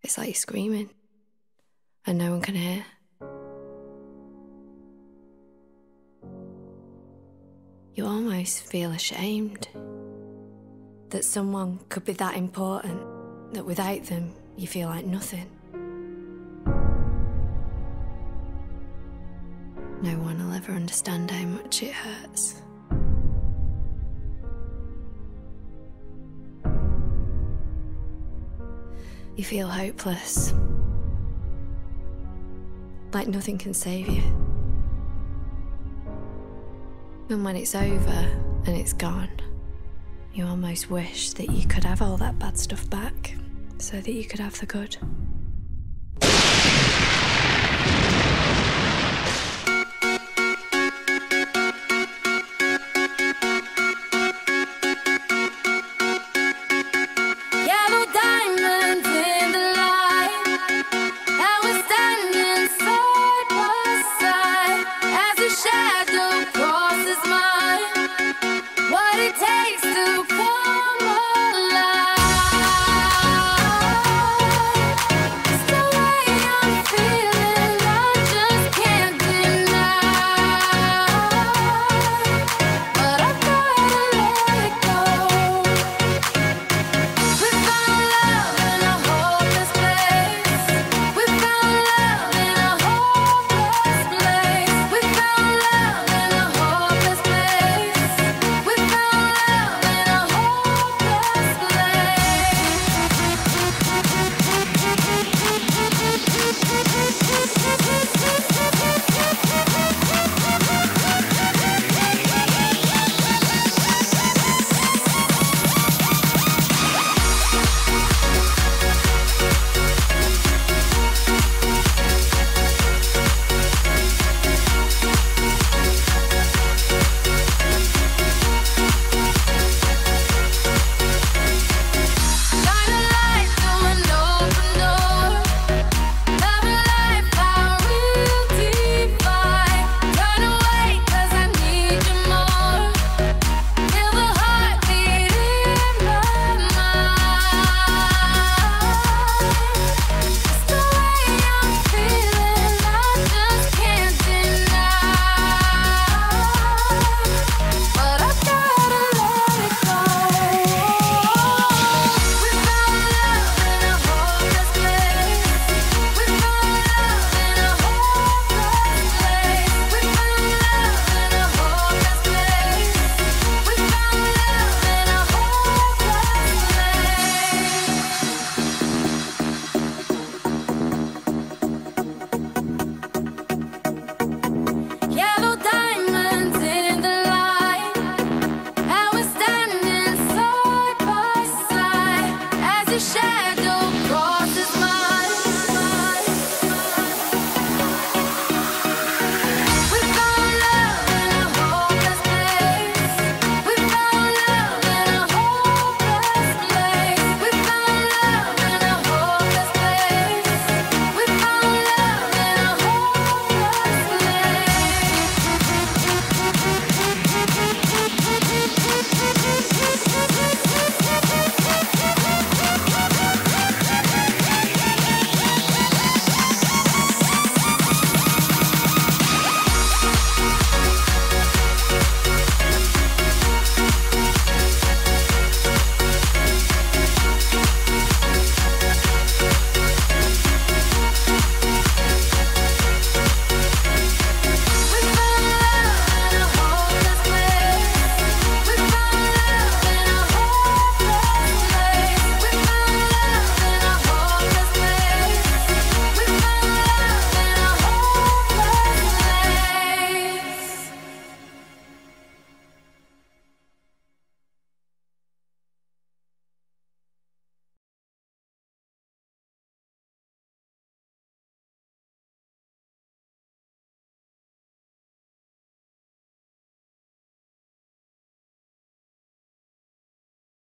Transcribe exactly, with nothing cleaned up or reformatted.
It's like you're screaming and no one can hear. You almost feel ashamed that someone could be that important, that without them you feel like nothing. No one will ever understand how much it hurts. You feel hopeless, like nothing can save you. And when it's over and it's gone, you almost wish that you could have all that bad stuff back so that you could have the good. Shine.